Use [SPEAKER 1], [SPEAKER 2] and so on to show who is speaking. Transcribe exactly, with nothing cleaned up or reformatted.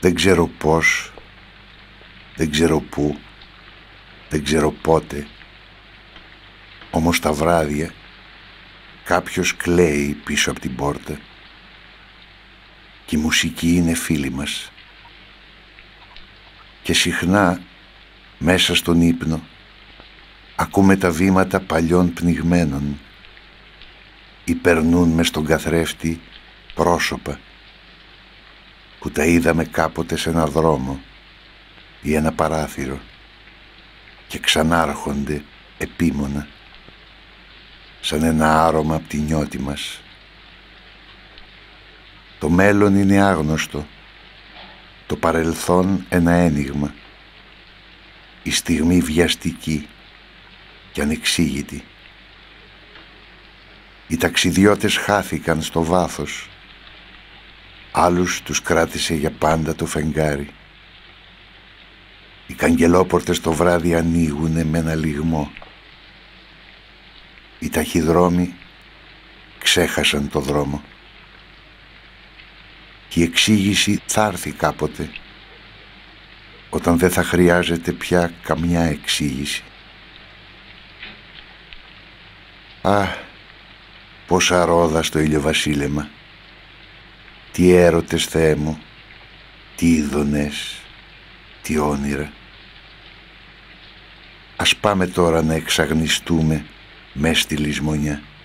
[SPEAKER 1] Δεν ξέρω πώς, δεν ξέρω πού, δεν ξέρω πότε. Όμως τα βράδια κάποιος κλαίει πίσω από την πόρτα και η μουσική είναι φίλη μας. Και συχνά μέσα στον ύπνο ακούμε τα βήματα παλιών πνιγμένων ή περνούν μες στον καθρέφτη πρόσωπα που τα είδαμε κάποτε σε ένα δρόμο ή ένα παράθυρο και ξανάρχονται επίμονα σαν ένα άρωμα από τη νιώτη μας. Το μέλλον είναι άγνωστο, το παρελθόν ένα ένιγμα, η στιγμή βιαστική και ανεξήγητη. Οι ταξιδιώτες χάθηκαν στο βάθος, άλλους τους κράτησε για πάντα το φεγγάρι. Οι καγγελόπορτες το βράδυ ανοίγουνε με ένα λυγμό. Οι ταχυδρόμοι ξέχασαν το δρόμο. Και η εξήγηση θα έρθει κάποτε, όταν δεν θα χρειάζεται πια καμιά εξήγηση. Α, πόσα ρόδα στο ηλιοβασίλεμα, τι έρωτες, Θεέ μου, τι ειδονές, τι όνειρα. Ας πάμε τώρα να εξαγνιστούμε μες στη λησμονιά.